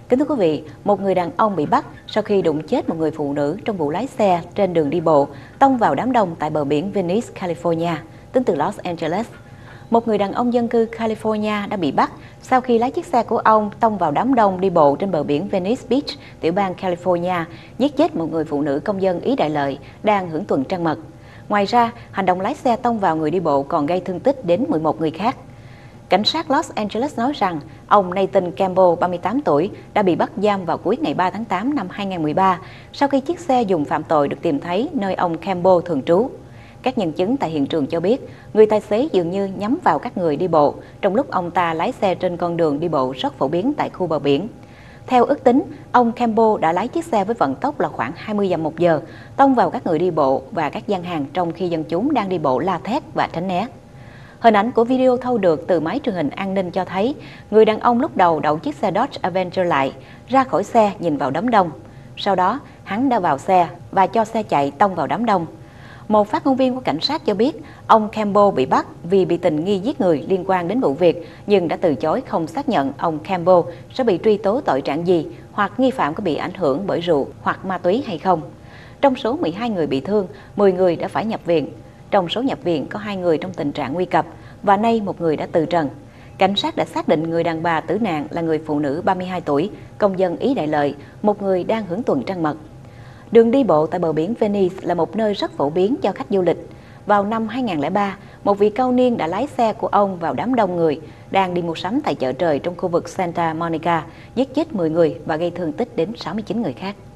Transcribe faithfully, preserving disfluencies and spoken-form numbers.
Kính thưa quý vị, một người đàn ông bị bắt sau khi đụng chết một người phụ nữ trong vụ lái xe trên đường đi bộ, tông vào đám đông tại bờ biển Venice, California, tính từ Los Angeles. Một người đàn ông dân cư California đã bị bắt sau khi lái chiếc xe của ông tông vào đám đông đi bộ trên bờ biển Venice Beach, tiểu bang California, giết chết một người phụ nữ công dân Ý Đại Lợi đang hưởng tuần trăng mật. Ngoài ra, hành động lái xe tông vào người đi bộ còn gây thương tích đến mười một người khác. Cảnh sát Los Angeles nói rằng ông Nathan Campbell, ba mươi tám tuổi, đã bị bắt giam vào cuối ngày ba tháng tám năm hai nghìn không trăm mười ba sau khi chiếc xe dùng phạm tội được tìm thấy nơi ông Campbell thường trú. Các nhân chứng tại hiện trường cho biết, người tài xế dường như nhắm vào các người đi bộ trong lúc ông ta lái xe trên con đường đi bộ rất phổ biến tại khu bờ biển. Theo ước tính, ông Campbell đã lái chiếc xe với vận tốc là khoảng hai mươi dặm một giờ, tông vào các người đi bộ và các gian hàng trong khi dân chúng đang đi bộ la thét và tránh né. Hình ảnh của video thu được từ máy truyền hình an ninh cho thấy người đàn ông lúc đầu đậu chiếc xe Dodge Avenger lại, ra khỏi xe nhìn vào đám đông. Sau đó, hắn đã vào xe và cho xe chạy tông vào đám đông. Một phát ngôn viên của cảnh sát cho biết ông Campbell bị bắt vì bị tình nghi giết người liên quan đến vụ việc, nhưng đã từ chối không xác nhận ông Campbell sẽ bị truy tố tội trạng gì hoặc nghi phạm có bị ảnh hưởng bởi rượu hoặc ma túy hay không. Trong số mười hai người bị thương, mười người đã phải nhập viện. Trong số nhập viện có hai người trong tình trạng nguy cấp và nay một người đã từ trần. Cảnh sát đã xác định người đàn bà tử nạn là người phụ nữ ba mươi hai tuổi, công dân Ý Đại Lợi, một người đang hưởng tuần trăng mật. Đường đi bộ tại bờ biển Venice là một nơi rất phổ biến cho khách du lịch. Vào năm hai nghìn không trăm lẻ ba, một vị cao niên đã lái xe của ông vào đám đông người đang đi mua sắm tại chợ trời trong khu vực Santa Monica, giết chết mười người và gây thương tích đến sáu mươi chín người khác.